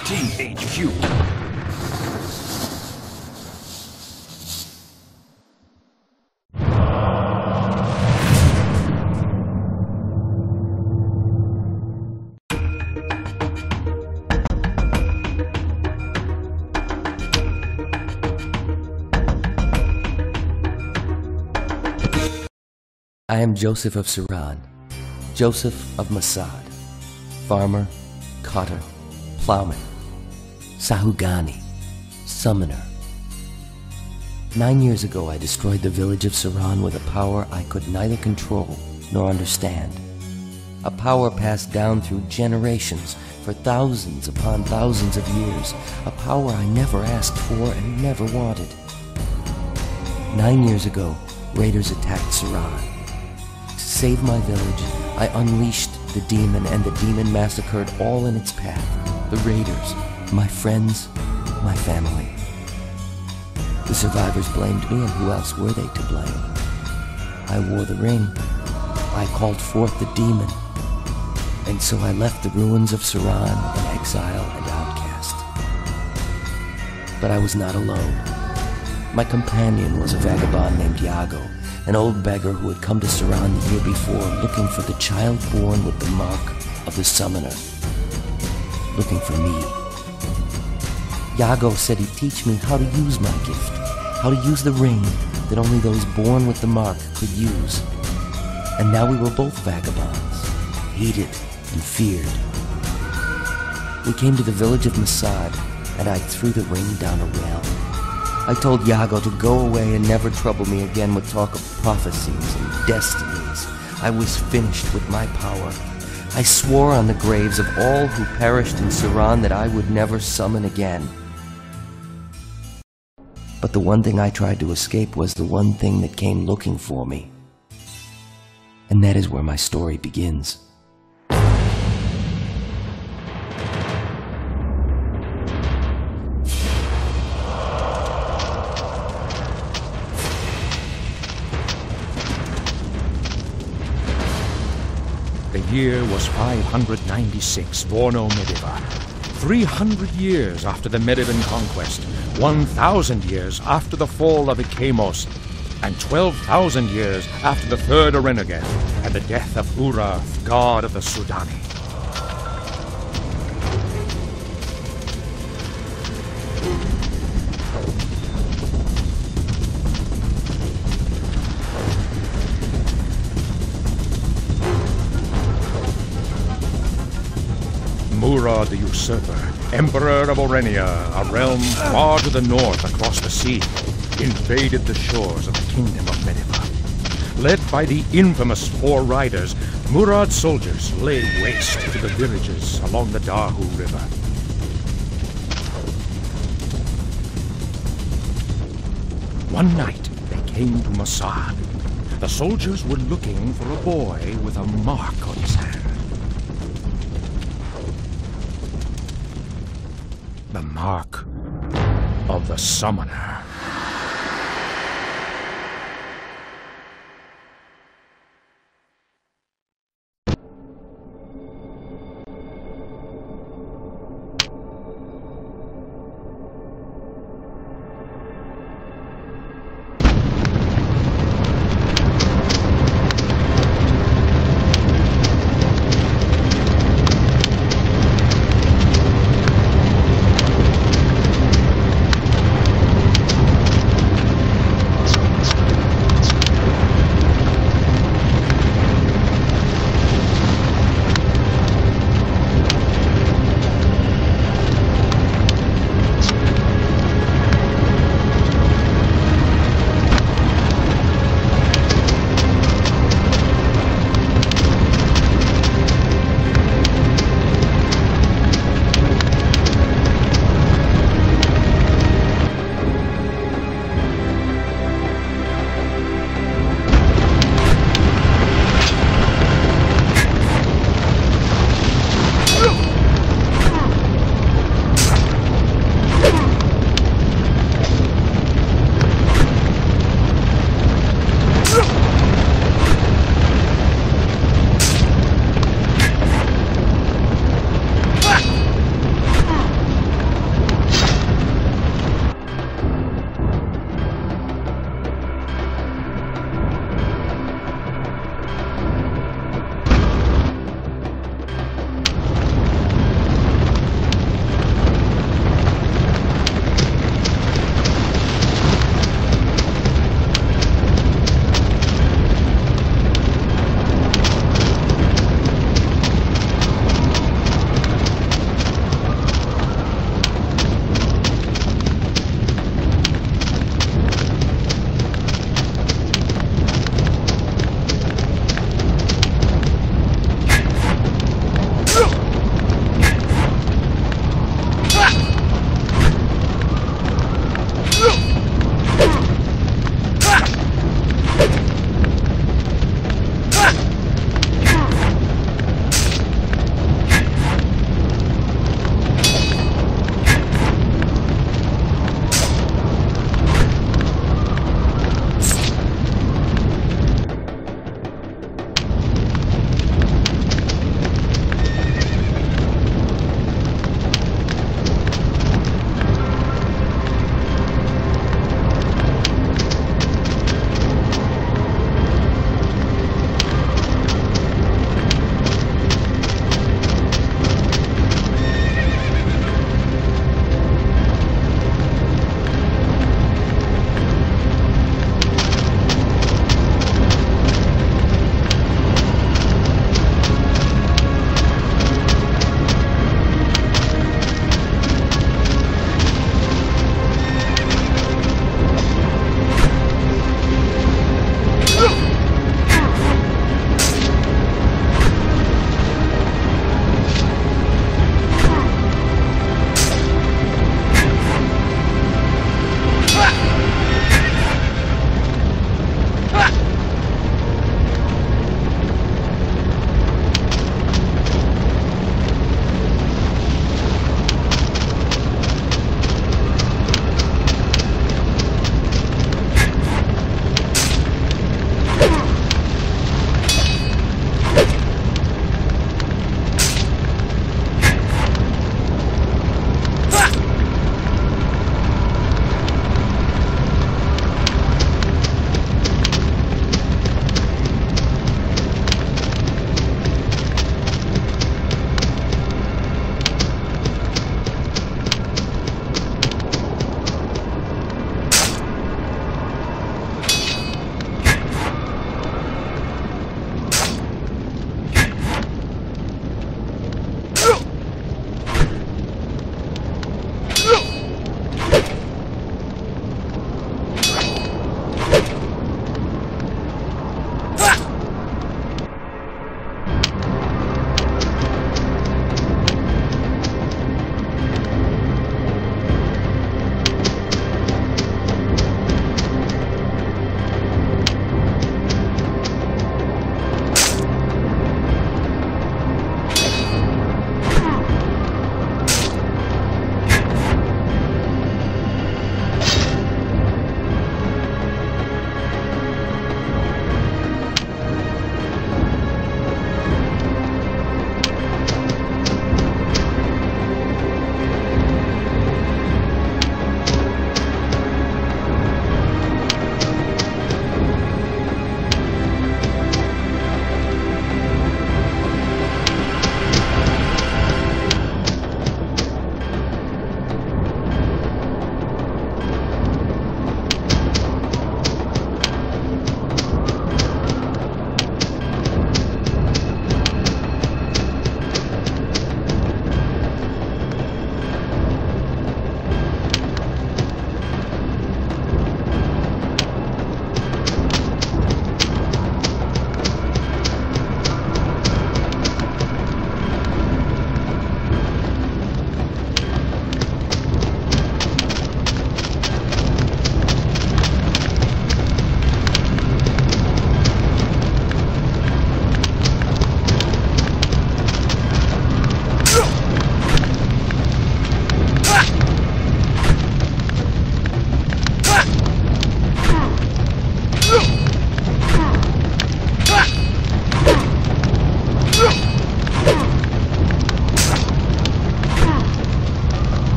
THQ. I am Joseph of Suran, Joseph of Masad, farmer, cotter, plowman, Sahugani, summoner. 9 years ago I destroyed the village of Suran with a power I could neither control nor understand. A power passed down through generations for thousands upon thousands of years. A power I never asked for and never wanted. 9 years ago, raiders attacked Suran. To save my village, I unleashed the demon, and the demon massacred all in its path. The raiders, my friends, my family. The survivors blamed me, and who else were they to blame? I wore the ring. I called forth the demon. And so I left the ruins of Suran in exile and outcast. But I was not alone. My companion was a vagabond named Iago, an old beggar who had come to Suran the year before looking for the child born with the mark of the summoner. Looking for me. Iago said he'd teach me how to use my gift, how to use the ring that only those born with the mark could use. And now we were both vagabonds, hated and feared. We came to the village of Masad, and I threw the ring down a well. I told Iago to go away and never trouble me again with talk of prophecies and destinies. I was finished with my power. I swore on the graves of all who perished in Suran that I would never summon again. But the one thing I tried to escape was the one thing that came looking for me. And that is where my story begins. The year was 596 Vorno Medeva. 300 years after the Medevan conquest, 1,000 years after the fall of Ikemos, and 12,000 years after the Third Arenagan and the death of Urath, god of the Sudani. Murad the Usurper, Emperor of Orenia, a realm far to the north across the sea, invaded the shores of the Kingdom of Medeva. Led by the infamous Four Riders, Murad's soldiers laid waste to the villages along the Dahu River. One night, they came to Masad. The soldiers were looking for a boy with a mark on his hand. The mark of the Summoner.